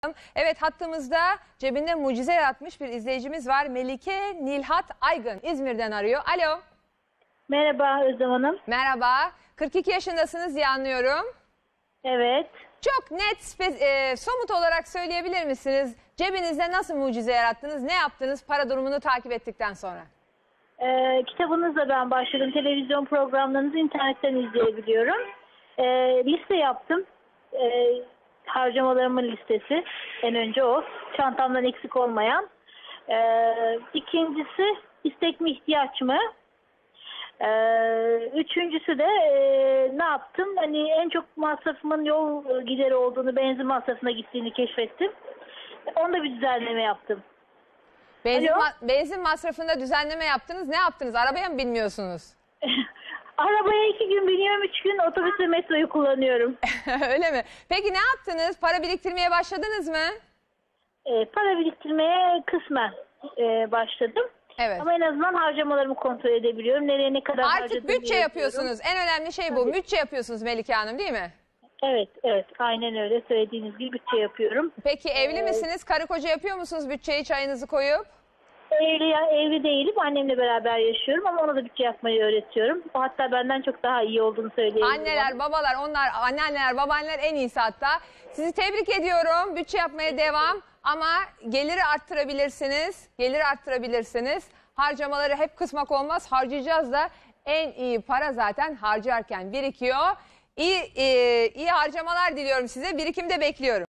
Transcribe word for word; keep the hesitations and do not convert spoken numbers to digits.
Evet, hattımızda cebinde mucize yaratmış bir izleyicimiz var. Melike Nilhat Aygın İzmir'den arıyor. Alo. Merhaba Özlem Hanım. Merhaba. kırk iki yaşındasınız diye anlıyorum. Evet. Çok net, e, somut olarak söyleyebilir misiniz? Cebinizde nasıl mucize yarattınız? Ne yaptınız para durumunu takip ettikten sonra? Ee, kitabınızla ben başladım. Televizyon programlarınızı internetten izleyebiliyorum. Ee, liste yaptım. Ee, harcamalarımın listesi. En önce o. Çantamdan eksik olmayan. Ee, ikincisi istek mi ihtiyaç mı? Ee, üçüncüsü de e, ne yaptım? Hani en çok masrafımın yol gideri olduğunu, benzin masrafına gittiğini keşfettim. Onda bir düzenleme yaptım. Benzin, ma benzin masrafında düzenleme yaptınız. Ne yaptınız? Arabaya mı binmiyorsunuz? Arabaya iki gün biniyorum, üç gün otobüs ve metroyu kullanıyorum. Öyle mi? Peki ne yaptınız? Para biriktirmeye başladınız mı? E, para biriktirmeye kısmen e, başladım. Evet. Ama en azından harcamalarımı kontrol edebiliyorum. Nereye ne kadar harcadığımı Artık bütçe yapıyorsunuz. En önemli şey bu. Tabii. Bütçe yapıyorsunuz Melike Hanım, değil mi? Evet, evet. Aynen öyle. Söylediğiniz gibi bütçe yapıyorum. Peki evli Ee, misiniz? Karı koca yapıyor musunuz bütçeyi, çayınızı koyup? Evli, evli değilim. Annemle beraber yaşıyorum ama ona da bütçe yapmayı öğretiyorum. O hatta benden çok daha iyi olduğunu söyleyebilirim. Anneler, babalar, onlar, anneanneler, babaanneler en iyisi hatta. Sizi tebrik ediyorum. Bütçe yapmaya devam. Ama geliri arttırabilirsiniz. Geliri arttırabilirsiniz. Harcamaları hep kısmak olmaz. Harcayacağız da en iyi para zaten harcarken birikiyor. İyi, iyi, iyi harcamalar diliyorum size. Birikimde bekliyorum.